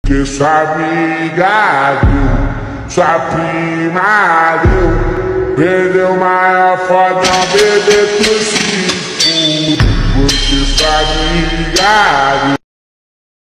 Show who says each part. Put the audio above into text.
Speaker 1: Que sua amiga deu, sua prima deu, perdeu o maior fodão, bebê crucificou. Porque sua amiga deu.